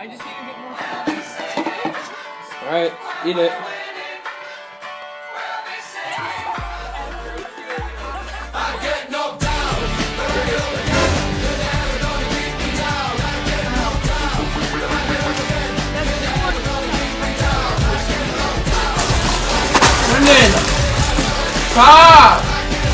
I just need to get more stuff. Alright, eat it. Brendan! Stop!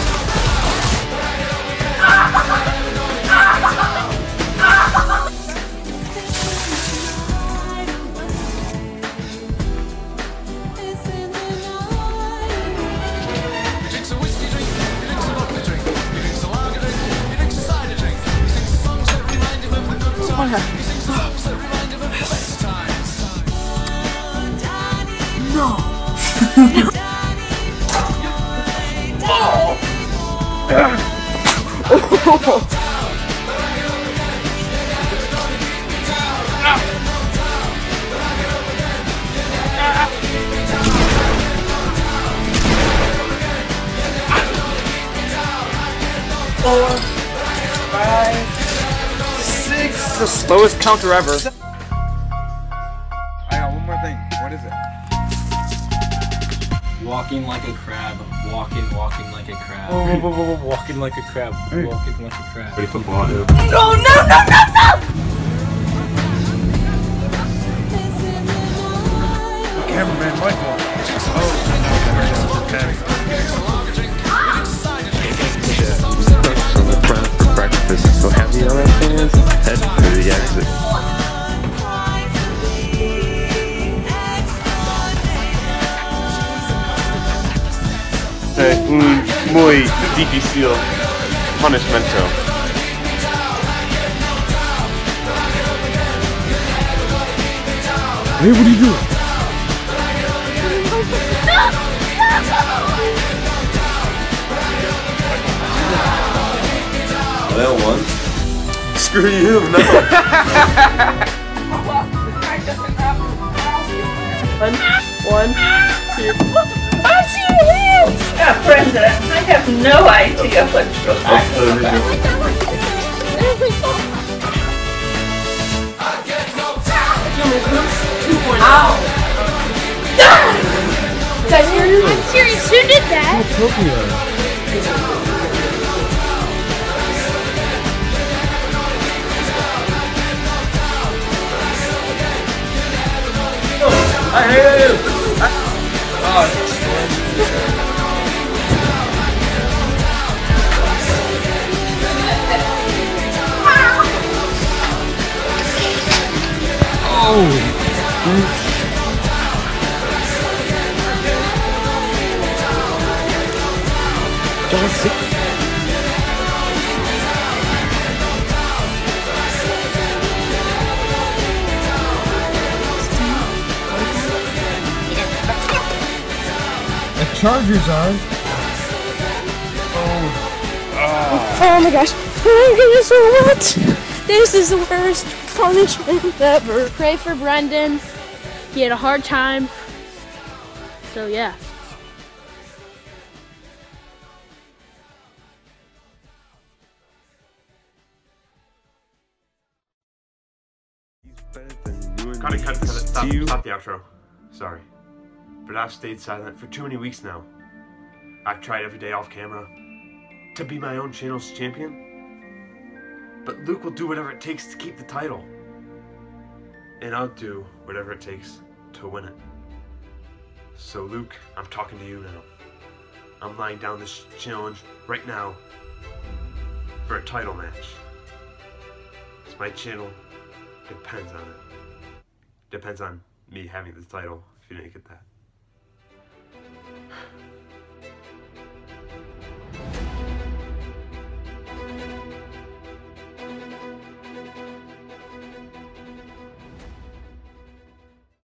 Four, 5, 6. The slowest counter ever. I got one more thing. What is it? Walking like a crab. Walking like a crab. Walking like a crab. Walking like a crab. Ready for ball, dude. No! Cameraman Michael. Breakfast. So happy on that fans. Head for the exit. Muy difícil punishmento. Hey, what are you doing? That one. Screw you, no. One, two. Brenda, I have no idea what you're talking about. I'm serious, who did that? I hate you! John 6. The Chargers are. Oh my gosh. Oh my goodness, what? This is the worst punishment ever. Pray for Brendan. He had a hard time. So yeah. Cut it. Stop the outro. Sorry. But I've stayed silent for too many weeks now. I've tried every day off camera to be my own channel's champion. But Luke will do whatever it takes to keep the title. And I'll do whatever it takes to win it. So Luke, I'm talking to you now. I'm laying down this challenge right now for a title match. It's my channel depends on it. Depends on me having the title, if you didn't get that.